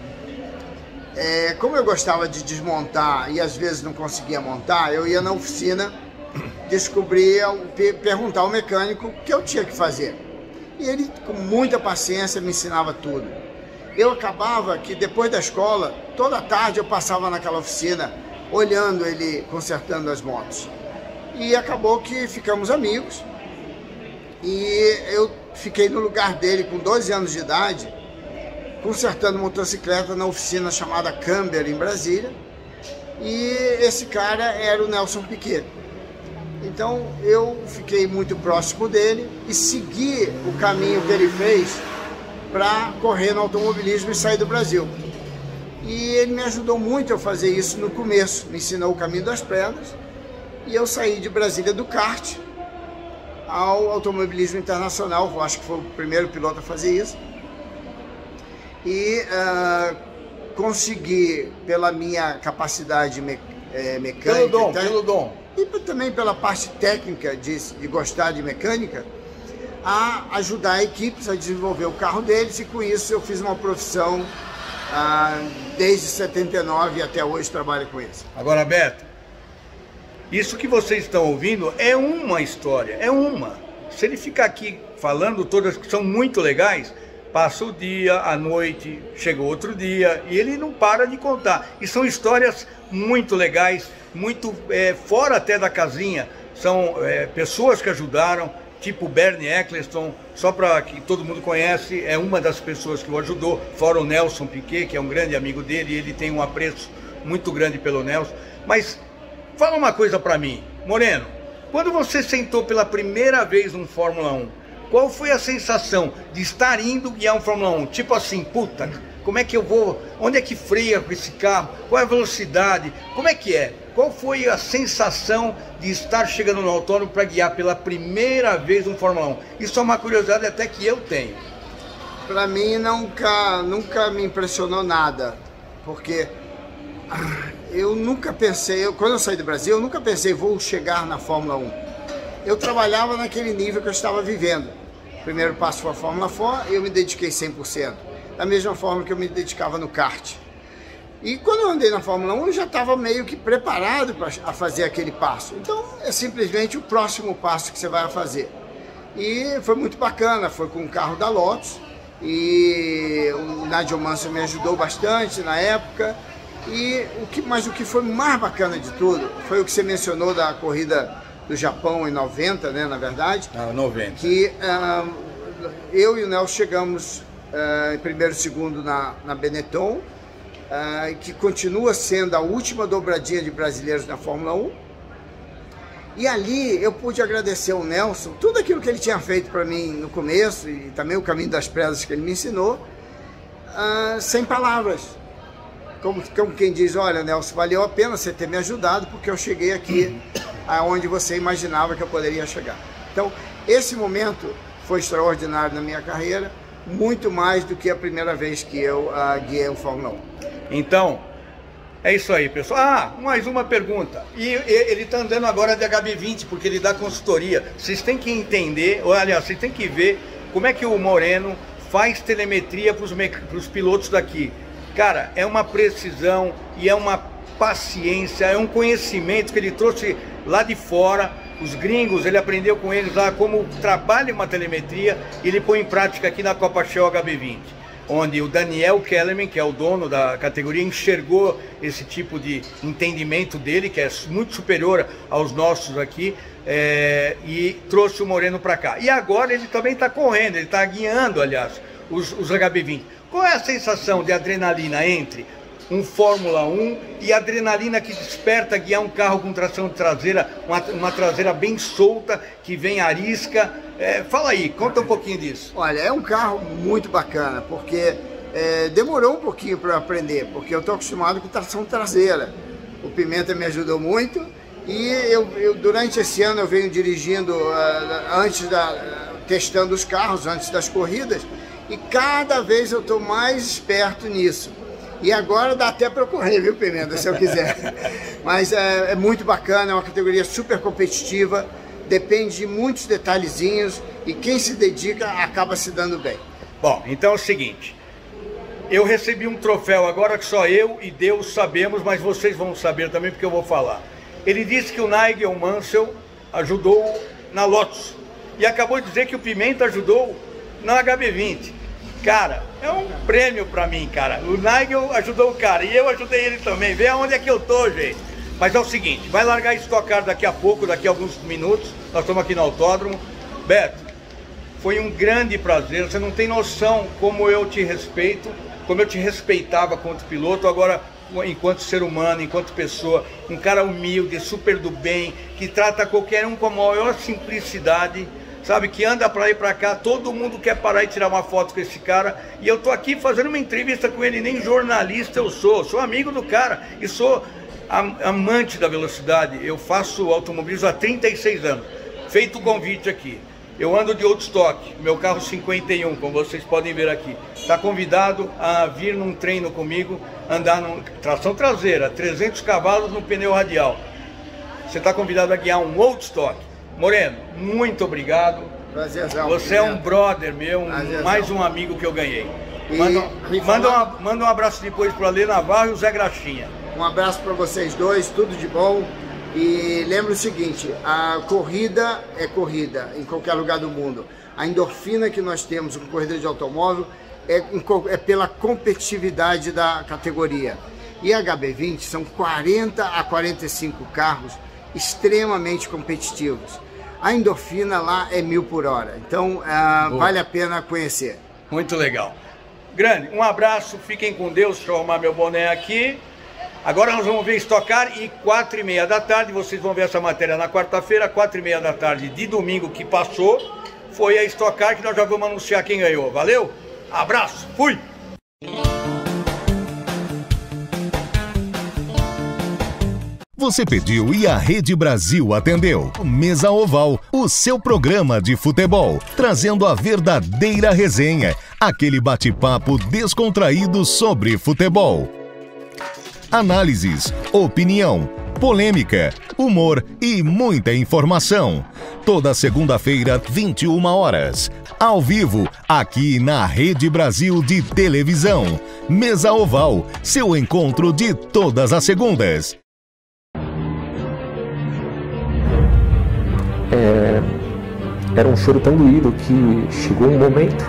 é, como eu gostava de desmontar e às vezes não conseguia montar, eu ia na oficina, descobria, perguntar ao mecânico o que eu tinha que fazer. E ele, com muita paciência, me ensinava tudo. Eu acabava que depois da escola, toda tarde eu passava naquela oficina, olhando ele consertando as motos. E acabou que ficamos amigos. E eu fiquei no lugar dele com doze anos de idade, consertando motocicleta na oficina chamada Camber, em Brasília. E esse cara era o Nelson Piquet. Então eu fiquei muito próximo dele e segui o caminho que ele fez para correr no automobilismo e sair do Brasil. E ele me ajudou muito a fazer isso no começo, me ensinou o caminho das pedras, e eu saí de Brasília do kart ao automobilismo internacional, eu acho que foi o primeiro piloto a fazer isso, e uh, consegui, pela minha capacidade me, é, mecânica, pelo dom, tá? pelo dom, e também pela parte técnica de, de gostar de mecânica, a ajudar equipes a desenvolver o carro deles, e com isso eu fiz uma profissão ah, desde setenta e nove até hoje trabalho com isso. Agora, Beto, isso que vocês estão ouvindo é uma história, é uma. Se ele ficar aqui falando todas que são muito legais, passa o dia, a noite, chega outro dia e ele não para de contar. E são histórias muito legais, muito é, fora até da casinha. São é, pessoas que ajudaram, tipo Bernie Eccleston, só para que todo mundo conhece, é uma das pessoas que o ajudou, fora o Nelson Piquet, que é um grande amigo dele, e ele tem um apreço muito grande pelo Nelson. Mas fala uma coisa para mim, Moreno, quando você sentou pela primeira vez num Fórmula um, qual foi a sensação de estar indo guiar um Fórmula um? Tipo assim, puta, como é que eu vou, onde é que freia com esse carro, qual é a velocidade, como é que é? Qual foi a sensação de estar chegando no autódromo para guiar pela primeira vez um Fórmula um? Isso é uma curiosidade até que eu tenho. Para mim nunca, nunca me impressionou nada, porque eu nunca pensei, eu, quando eu saí do Brasil, eu nunca pensei, vou chegar na Fórmula um. Eu trabalhava naquele nível que eu estava vivendo. O primeiro passo foi a Fórmula quatro, eu me dediquei cem por cento, da mesma forma que eu me dedicava no kart. E quando eu andei na Fórmula um, eu já estava meio que preparado para fazer aquele passo. Então, é simplesmente o próximo passo que você vai fazer. E foi muito bacana, foi com o carro da Lotus, e o Nigel Mansell me ajudou bastante na época. E o que, mas o que foi mais bacana de tudo foi o que você mencionou da corrida do Japão em noventa, né, na verdade. Ah, noventa. Que uh, eu e o Nelson chegamos uh, em primeiro e segundo na, na Benetton, Uh, que continua sendo a última dobradinha de brasileiros na Fórmula um. E ali eu pude agradecer ao Nelson tudo aquilo que ele tinha feito para mim no começo, e também o caminho das pedras que ele me ensinou, uh, sem palavras. Como, como quem diz, olha, Nelson, valeu a pena você ter me ajudado, porque eu cheguei aqui aonde você imaginava que eu poderia chegar. Então, esse momento foi extraordinário na minha carreira, muito mais do que a primeira vez que eu uh, guiei o Fórmula um. Então, é isso aí, pessoal. Ah, mais uma pergunta. E, e ele está andando agora de H B vinte, porque ele dá consultoria. Vocês têm que entender, ou aliás, vocês têm que ver como é que o Moreno faz telemetria para os pilotos daqui. Cara, é uma precisão e é uma paciência, é um conhecimento que ele trouxe lá de fora. Os gringos, ele aprendeu com eles lá como trabalha uma telemetria e ele põe em prática aqui na Copa Shell H B vinte. onde o Daniel Kellerman, que é o dono da categoria, enxergou esse tipo de entendimento dele, que é muito superior aos nossos aqui, é, e trouxe o Moreno para cá. E agora ele também está correndo, ele está guiando, aliás, os, os H B vinte. Qual é a sensação de adrenalina entre um Fórmula um e a adrenalina que desperta guiar um carro com tração traseira, uma, uma traseira bem solta, que vem arisca? É, fala aí, conta um pouquinho disso. Olha, é um carro muito bacana, porque é, demorou um pouquinho para aprender, porque eu estou acostumado com tração traseira. O Pimenta me ajudou muito e eu, eu durante esse ano eu venho dirigindo, uh, antes da, uh, testando os carros, antes das corridas, e cada vez eu estou mais esperto nisso. E agora dá até para correr, viu, Pimenta, se eu quiser. Mas é, é muito bacana, é uma categoria super competitiva, depende de muitos detalhezinhos e quem se dedica acaba se dando bem. Bom, então é o seguinte, eu recebi um troféu agora que só eu e Deus sabemos, mas vocês vão saber também porque eu vou falar. Ele disse que o Nigel Mansell ajudou na Lotus e acabou de dizer que o Pimenta ajudou na H B vinte. Cara, é um prêmio pra mim, cara. O Nigel ajudou o cara e eu ajudei ele também. Vê aonde é que eu tô, gente. Mas é o seguinte, vai largar Stock Car daqui a pouco, daqui a alguns minutos. Nós estamos aqui no autódromo. Beto, foi um grande prazer. Você não tem noção como eu te respeito, como eu te respeitava quanto piloto, agora enquanto ser humano, enquanto pessoa. Um cara humilde, super do bem, que trata qualquer um com a maior simplicidade. Sabe, que anda pra ir pra cá, todo mundo quer parar e tirar uma foto com esse cara. E eu tô aqui fazendo uma entrevista com ele, nem jornalista eu sou. Sou amigo do cara e sou amante da velocidade. Eu faço automobilismo há trinta e seis anos. Feito o convite aqui. Eu ando de old stock, meu carro cinquenta e um, como vocês podem ver aqui. Tá convidado a vir num treino comigo, andar num tração traseira, trezentos cavalos no pneu radial. Você tá convidado a guiar um old stock. Moreno, muito obrigado. Prazerzão. Você é um brother meu, um, mais um amigo que eu ganhei. Manda, e, manda, uma, manda um abraço depois para a Lê Navarro e o Zé Graxinha. Um abraço para vocês dois, tudo de bom. E lembra o seguinte, a corrida é corrida em qualquer lugar do mundo. A endorfina que nós temos com corrida de automóvel é, é pela competitividade da categoria. E a H B vinte são quarenta a quarenta e cinco carros extremamente competitivos. A endorfina lá é mil por hora, então uh, vale a pena conhecer. Muito legal. Grande, um abraço, fiquem com Deus, deixa eu arrumar meu boné aqui. Agora nós vamos ver Stock Car e quatro e meia da tarde, vocês vão ver essa matéria na quarta-feira, quatro e meia da tarde de domingo que passou, foi a Stock Car que nós já vamos anunciar quem ganhou, valeu? Abraço, fui! Você pediu e a Rede Brasil atendeu. Mesa Oval, o seu programa de futebol, trazendo a verdadeira resenha, aquele bate-papo descontraído sobre futebol. Análises, opinião, polêmica, humor e muita informação. Toda segunda-feira, vinte e uma horas. Ao vivo, aqui na Rede Brasil de Televisão. Mesa Oval, seu encontro de todas as segundas. É, era um choro tão doído que chegou um momento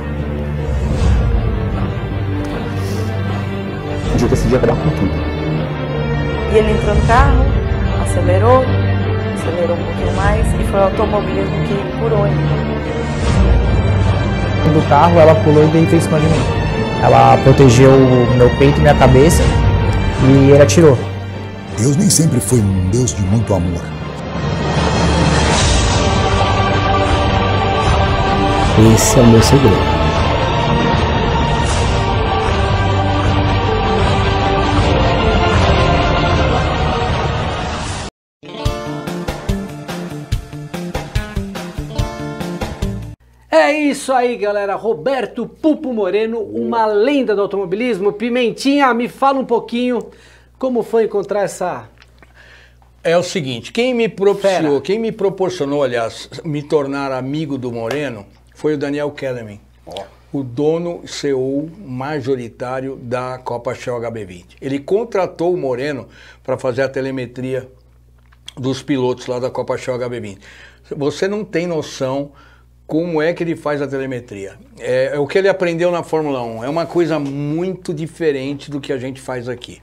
de eu decidir acabar com tudo. E ele entrou no carro, acelerou, acelerou um pouquinho mais e foi o automobilismo que curou ele. Do carro, ela pulou e deitou em cima de mim. Ela protegeu o meu peito e minha cabeça e ele atirou. Deus nem sempre foi um Deus de muito amor. Esse é o meu segredo. É isso aí, galera. Roberto Pupo Moreno, uma lenda do automobilismo. Pimentinha, me fala um pouquinho como foi encontrar essa... É o seguinte, quem me propiciou, quem me proporcionou, aliás, me tornar amigo do Moreno foi o Daniel Kellerman, oh. o dono C E O majoritário da Copa Shell H B vinte. Ele contratou o Moreno para fazer a telemetria dos pilotos lá da Copa Shell H B vinte. Você não tem noção como é que ele faz a telemetria. É, é o que ele aprendeu na Fórmula um. É uma coisa muito diferente do que a gente faz aqui.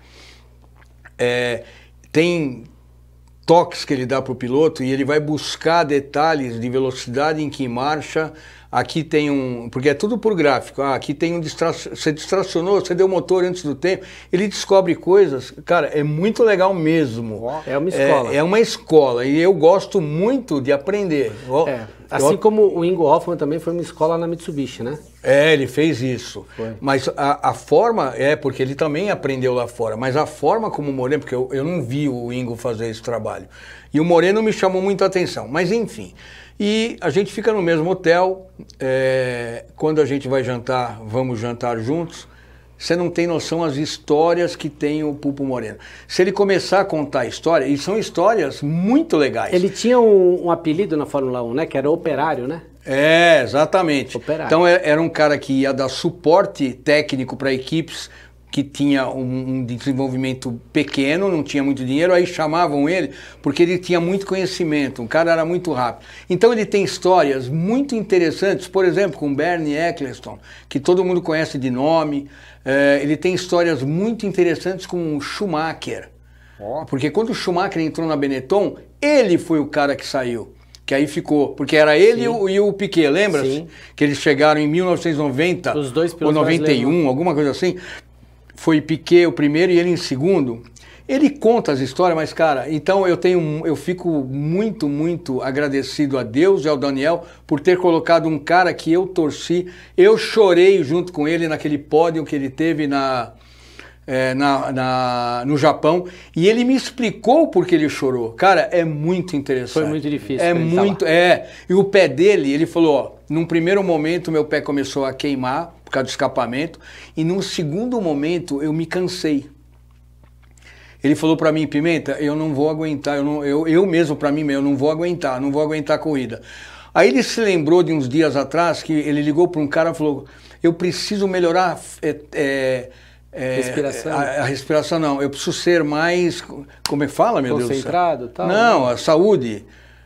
É, tem toques que ele dá para o piloto e ele vai buscar detalhes de velocidade, em que marcha. Aqui tem um... Porque é tudo por gráfico. Ah, aqui tem um... Distra... Você distracionou, você deu o motor antes do tempo. Ele descobre coisas... Cara, é muito legal mesmo. É uma escola. É, é uma escola. E eu gosto muito de aprender. É. Assim eu... como o Ingo Hoffmann também foi uma escola na Mitsubishi, né? É, ele fez isso. Foi. Mas a, a forma... É, porque ele também aprendeu lá fora. Mas a forma como o Moreno... Porque eu, eu não vi o Ingo fazer esse trabalho. E o Moreno me chamou muito a atenção. Mas, enfim... E a gente fica no mesmo hotel, é, quando a gente vai jantar, vamos jantar juntos, você não tem noção as histórias que tem o Pulpo Moreno. Se ele começar a contar a história, e são histórias muito legais. Ele tinha um, um apelido na Fórmula um, né? Que era Operário, né? É, exatamente. Operário. Então era um cara que ia dar suporte técnico para equipes que tinha um, um desenvolvimento pequeno, não tinha muito dinheiro, aí chamavam ele porque ele tinha muito conhecimento, o cara era muito rápido. Então ele tem histórias muito interessantes, por exemplo, com Bernie Eccleston, que todo mundo conhece de nome. É, ele tem histórias muito interessantes com o Schumacher, oh. porque quando o Schumacher entrou na Benetton, ele foi o cara que saiu. Que aí ficou, porque era ele e o, e o Piquet, lembra-se? Que eles chegaram em mil novecentos e noventa, os dois ou noventa e um, alguma coisa assim. Foi Piquet o primeiro e ele em segundo. Ele conta as histórias, mas, cara, então eu tenho, eu fico muito, muito agradecido a Deus e ao Daniel por ter colocado um cara que eu torci. Eu chorei junto com ele naquele pódio que ele teve na, é, na, na, no Japão. E ele me explicou por que ele chorou. Cara, é muito interessante. Foi muito difícil. É muito, é. E o pé dele, ele falou, ó, num primeiro momento meu pé começou a queimar por causa do escapamento, e num segundo momento eu me cansei. Ele falou para mim, Pimenta, eu não vou aguentar, eu, não, eu, eu mesmo para mim, eu não vou aguentar, não vou aguentar a corrida. Aí ele se lembrou de uns dias atrás que ele ligou para um cara e falou, eu preciso melhorar é, é, é, respiração. A, a respiração não, eu preciso ser mais, como é que fala, meu Deus do céu? Concentrado, tal. Não, a saúde.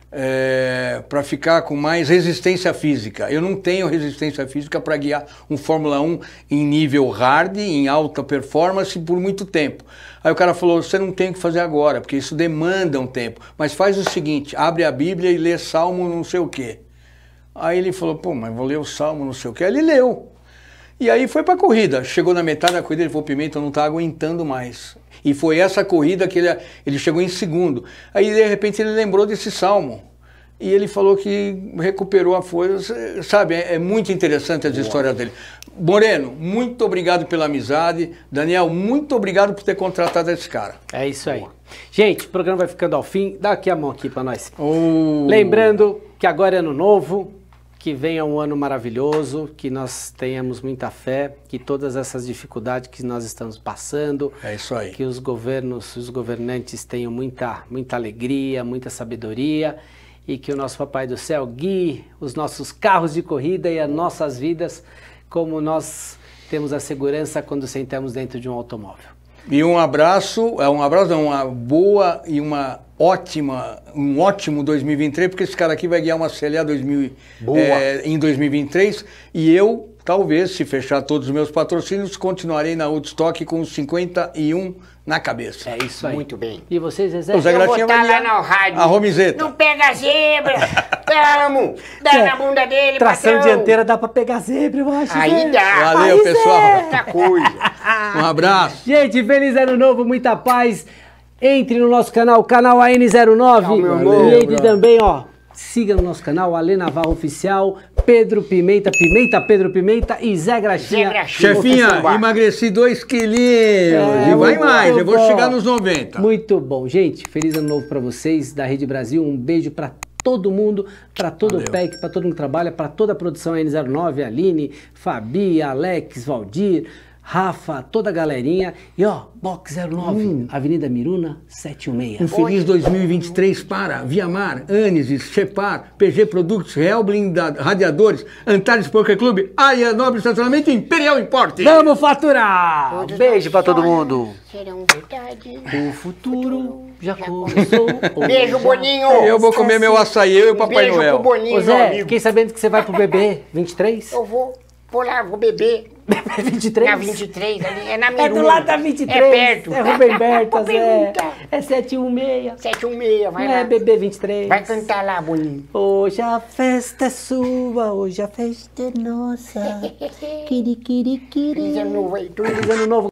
É, para ficar com mais resistência física. Eu não tenho resistência física para guiar um Fórmula um em nível hard, em alta performance por muito tempo. Aí o cara falou, você não tem o que fazer agora, porque isso demanda um tempo. Mas faz o seguinte, abre a Bíblia e lê Salmo não sei o quê. Aí ele falou, pô, mas vou ler o Salmo não sei o quê. Aí ele leu. E aí foi para a corrida. Chegou na metade da corrida, ele falou, Pimenta, eu não está aguentando mais. E foi essa corrida que ele, ele chegou em segundo. Aí, de repente, ele lembrou desse salmo. E ele falou que recuperou a força. Sabe, é, é muito interessante as histórias dele. Moreno, muito obrigado pela amizade. Daniel, muito obrigado por ter contratado esse cara. É isso aí. Gente, o programa vai ficando ao fim. Dá aqui a mão aqui para nós. Oh. Lembrando que agora é ano novo. Que venha um ano maravilhoso, que nós tenhamos muita fé, que todas essas dificuldades que nós estamos passando, é isso aí. Que os governos, os governantes tenham muita, muita alegria, muita sabedoria e que o nosso Papai do Céu guie os nossos carros de corrida e as nossas vidas como nós temos a segurança quando sentamos dentro de um automóvel. E um abraço, um abraço não, uma boa e uma ótima, um ótimo dois mil e vinte e três, porque esse cara aqui vai guiar uma C L A dois mil, é, em dois mil e vinte e três, e eu, talvez, se fechar todos os meus patrocínios, continuarei na Woodstock com cinquenta e um na cabeça. É isso aí. Muito bem. E vocês, Zezé? O Zé Eu vou Graxinha estar vai lá no rádio. a Romizeta. Não pega a zebra. Vamos. Dá É. na bunda dele, Tração patrão. dianteira dá pra pegar zebra, eu acho. Aí Zé. dá. Valeu, Aí, pessoal. Zé. Outra coisa. Um abraço. Gente, feliz ano novo, muita paz. Entre no nosso canal, canal A N zero nove. Tchau, meu e amor. entre também, ó, siga no nosso canal, Ale Navarro Oficial, Pedro Pimenta, Pimenta, Pedro Pimenta e Zé Graxinha. Zé Graxinha. Chefinha, emagreci dois quilinhos. É, e vai muito mais, eu vou bom. chegar nos noventa. Muito bom. Gente, feliz ano novo pra vocês, da Rede Brasil. Um beijo pra todo mundo, pra todo Valeu. o P E C, pra todo mundo que trabalha, pra toda a produção A N zero nove, Aline, Fabi, Alex, Valdir, Rafa, toda a galerinha. E ó, Box zero nove, hum. Avenida Miruna, setecentos e dezesseis. Um feliz dois mil e vinte e três para Viamar, Anesis, Chepar, P G Produtos, Real Blindado, Radiadores, Antares Poker Clube, Aia Nobre Estacionamento e Imperial Importe. Vamos faturar! Todos beijo pra todo mundo. Serão verdade. O futuro já começou. Beijo, Boninho. Eu vou comer meu açaí, eu e o Papai Beijo Noel. pro Boninho, Ô Zé, meu amigo. fiquei sabendo que você vai pro B B vinte e três? Eu vou, vou lá, vou beber. B B vinte e três? Na vinte e três, ali, é na Miruna. É do lado da vinte e três. É perto. É Rubem Berta, Vou Zé. perguntar. É setecentos e dezesseis. setecentos e dezesseis, vai Não lá. é B B vinte e três. Vai cantar lá, Boninho. Hoje a festa é sua, hoje a festa é nossa. Kiri, kiri, kiri. Feliz ano novo aí, tudo. Feliz ano novo.